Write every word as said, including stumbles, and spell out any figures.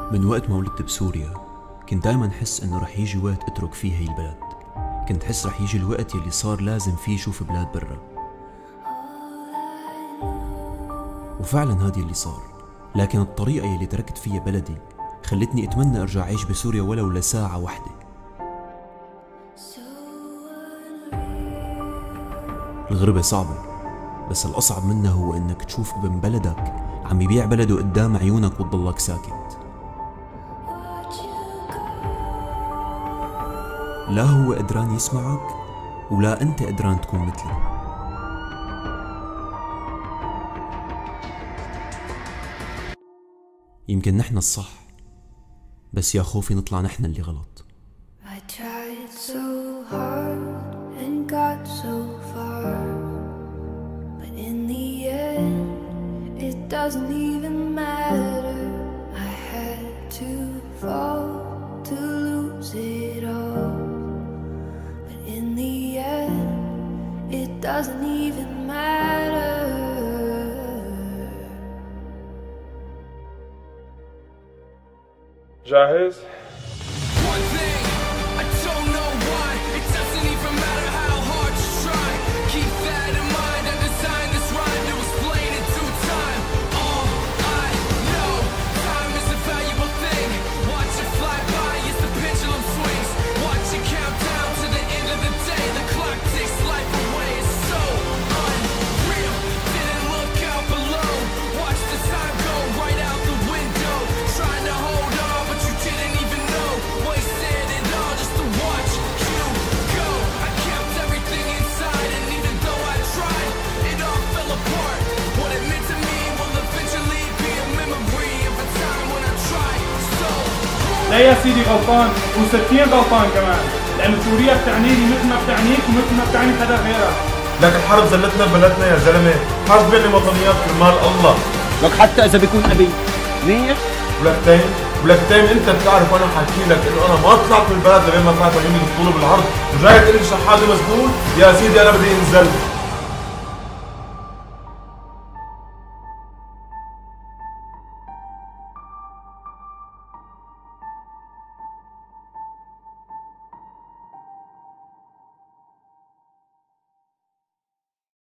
من وقت ما ولدت بسوريا كنت دايما أحس إنه رح يجي وقت أترك فيه هي البلد. كنت أحس رح يجي الوقت يلي صار لازم فيه شوف بلاد برا، وفعلا هذه اللي صار. لكن الطريقة يلي تركت فيها بلدي خلتني أتمنى أرجع أعيش بسوريا ولو لساعة واحدة. الغربة صعبة، بس الأصعب منها هو إنك تشوف ابن بلدك عم يبيع بلده قدام عيونك وتضلك ساكت. لا هو قدران يسمعك ولا أنت قدران تكون مثله. يمكن نحن الصح، بس يا خوفي نطلع نحن اللي غلط. Doesn't even matter. I had to fall to lose it all, but in the end it doesn't even matter. جاهز؟ One thing, I don't know why. It doesn't even matter how hard you try. Keep that in mind. I designed this rhyme to explain it to time. All I know, time is a valuable thing. Watch it fly by as the pendulum swings. Watch it count down to the end of the day. The clock takes life away. It's so unreal. Didn't look out below. Watch the time go right out the window. Trying to hold on, but you didn't even know. Wasted it all just to watch you go. I kept everything inside, and even though I tried, it all fell apart. What it meant to me will eventually be a memory of a time when I tried so hard. لا يا سيدي غلطان، وستين غلطان كمان، لأن سوريا بتعنيني مثل ما بتعنيك ومثل ما بتعني حدا غيرك. لك الحرب زلتنا ببلدنا يا زلمه، حرب بين الوطنيات كرمال الله. لك حتى إذا بيكون أبي منيح. ولك تايم، ولك تايم أنت بتعرف وأنا حاكي لك إنه أنا ما طلعت من البلد لبين ما طلعت من يمين الطول بالعرض، وجاي تقول لي شحاده مسجون؟ يا سيدي أنا بدي أنزل.